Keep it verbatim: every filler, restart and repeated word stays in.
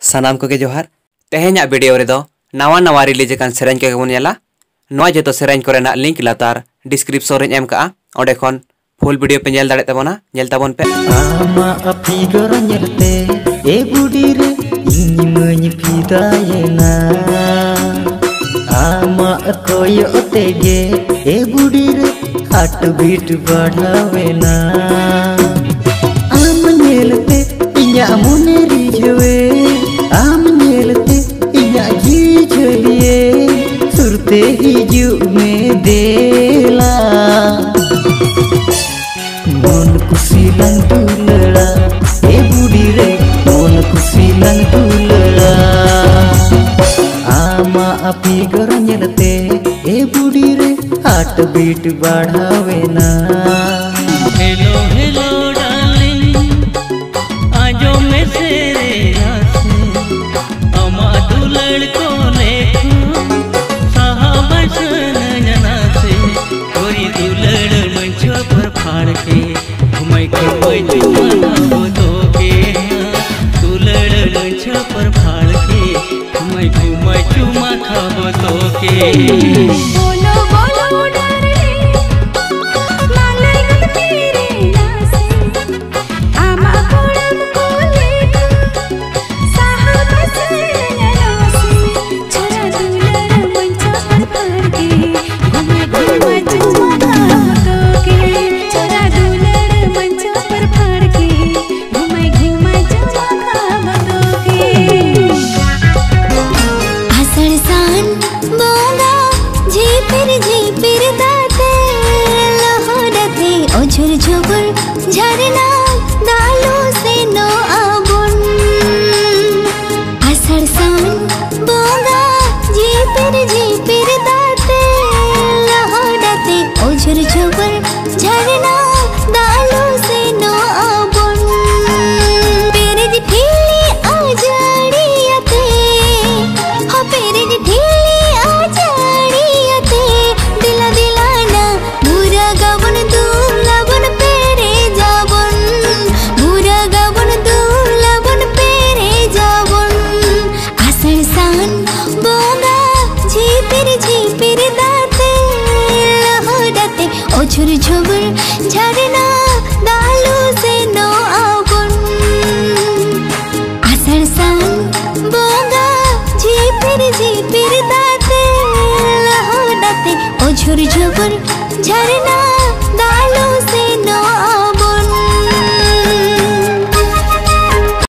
सानाम को के जोहार तेहेन्या वीडियो रे दो नवा नवा रिलीज कान सेरेंज के बन नेला नवा जतो सेरेंज कोरेना लिंक लातार डिस्क्रिप्शन रे एम का ओडे खन फुल वीडियो पे नेल दाड़े तबोना नेल ताबोन पे आमा अफिगर नेलते ए बुडी रे इनि मनि फिदायेना आमा कोयो तेगे ए बुडी रे हार्ट बीट बढ़ावेना आम नेलते इया मोने रिझवे आम नेलते इया जी झलिए सुरते हिजु में देला मन खुशी लंग दुलड़ा ए बुडी रे मन खुशी लंग दुलड़ा आमा अफिगर नेलते ए बुडी रे हार्ट बीट बढ़ावेना हेलो हेलो डार्लिंग आजो में तेरे आसे अमा दुलड़ को देखो साहबसन जना से गोरी दुलड़ मंचो पर फाड़ के घुमाई घुमाई चुमा हो तो के दुलड़ मंचो पर फाड़ के घुमाई घुमाई चुमा खाबो तो के बोलो बोलो डार्लिंग मालाई गन तेरे नासे आमा कोडम को लेको साहब से नासे छरा दुलड़ मंचा पर फाड़ के घुमा घुमा चुमा खाबो तो के छरा दुलड़ मंचा पर फाड़ के घुमा घुमा चुमा खाबो तो के आषाढ़ सान बोगा झीपिर झीपिर दाते लहरते ओझुर झुबुर झरना दालो से नो आबुन आषाढ़ सान बोगा झीपिर झीपिर दाते लहरते ओझुर झुबुर झरना दालो से नो आबुन पेरे दी ठीली आजाड़ियते हो पेरे दी ठीली आजाड़ियते दिला दिलाना बुरा गावन दूम लावन पेरे जावन बुरा गावन दूम लावन पेरे जावन आषाढ़ सान बोगा झीपिर झीपिर दाते लहरते ओझुर झुबुर झरना दालू से नो आबुन आषाढ़ सान बोगा झीपिर झीपिर दाते लहरते ओझुर झुबुर झरना